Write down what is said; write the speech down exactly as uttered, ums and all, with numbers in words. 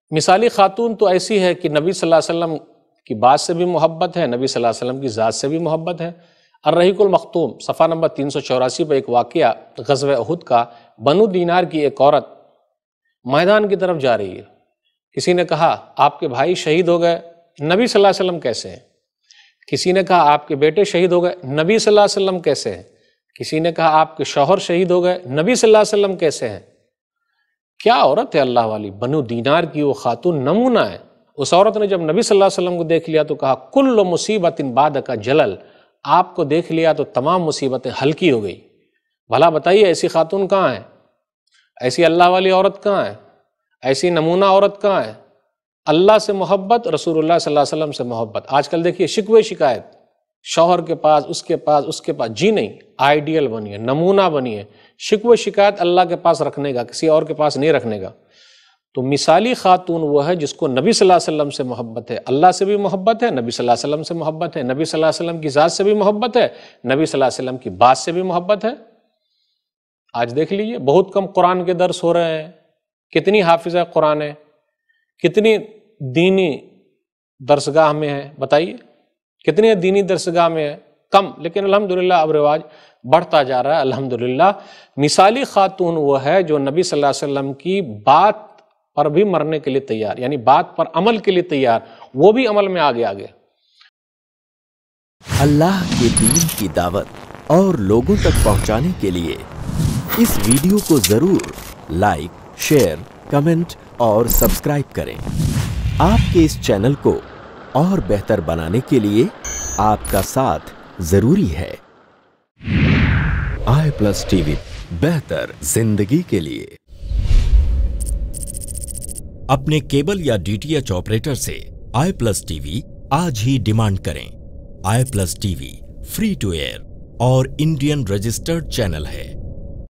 مثالی خاتون تو ایسی ہے کہ نبی صلی اللہ علیہ وسلم کی بات سے بھی محبت ہے، نبی صلی اللہ علیہ وسلم کی ذات سے بھی محبت ہے۔ الرحیق المختوم صفحہ نمبر تین سو چوراسی پہ ایک واقعہ غزوہ احد کا، بنو دینار کی ایک عورت میدان کی طرف جا رہی ہے۔ کسی نے کہا آپ کے بھائی شہید ہو گئے، نبی صلی اللہ علیہ وسلم کیسے ہیں؟ کسی نے کہا آپ کے بیٹے شہید ہو گئے، نبی صلی اللہ علیہ وسلم کیسے ہیں؟ کسی نے کہا آپ کے شوہر شہید ہو گئے، نبی صلی اللہ علیہ وسلم کیسے ہیں؟ کیا عورت ہے اللہ والی! بنو دینار کی وہ خاتون نمونہ ہے۔ اس عورت نے جب نبی صلی اللہ علیہ وسلم کو دیکھ لیا تو کہا کل مصیبت بعد کا جلل، آپ کو دیکھ لیا تو تمام مصیبتیں ہلکی ہو گئی۔ بھلا بتائیے ایسی خاتون کہاں ہے؟ ایسی اللہ والی عورت کہاں ہے؟ ایسی نمونہ عورت کہاں ہے؟ اللہ سے محبت، رسول اللہ صلی اللہ علیہ وسلم سے محبت۔ آج کل دیکھیے شکوے شکایت، شوہر کے پاس، اس کے پاس، اس کے پاس، جی نہیں، آئیڈیل بنیے، نمونہ بنیے۔ شکوے شکایت اللہ کے پاس رکھنے کا، کسی اور کے پاس نہیں رکھنے کا۔ تو مثالی خاتون وہ ہے جس کو نبی صلی اللہ علیہ وسلم سے محبت ہے، اللہ سے بھی محبت ہے، نبی صلی اللہ علیہ وسلم سے محبت ہے، نبی صلی اللہ علیہ وسلم کی ذات سے بھی محبت ہے، نبی صلی اللہ علیہ وسلم کی بات سے بھی محبت ہے۔ آج دیکھ لیجئے بہت کم قرآن کے درس ہو رہے ہیں، کتنی حافظہ قرآن ہے، کتنی دینی درسگاہ میں ہے، بتائیے کتنی دینی درسگاہ میں ہے؟ کم، لیکن الحمدللہ اب رواج بڑھتا جا رہا ہے الحمدللہ۔ مثالی خاتون وہ ہے جو نبی صلی اللہ علیہ وسلم کی بات پر بھی مرنے کے لیے تیار، یعنی بات پر عمل کے لیے تیار، وہ بھی عمل میں آگے آگے۔ اللہ کے دین کی دعوت اور لوگوں تک پہنچانے کے لیے اس ویڈیو کو ضرور لائک، شیئر، کمنٹ اور سبسکرائب کریں۔ آپ کے اس چینل کو اور بہتر بنانے کے لیے آپ کا ساتھ ضروری ہے۔ آئی پلس ٹی وی، بہتر زندگی کے لیے۔ اپنے کیبل یا ڈی ٹی ایچ آپریٹر سے آئی پلس ٹی وی آج ہی ڈیمانڈ کریں۔ I plus T V free to air اور انڈین رجسٹرڈ چینل ہے۔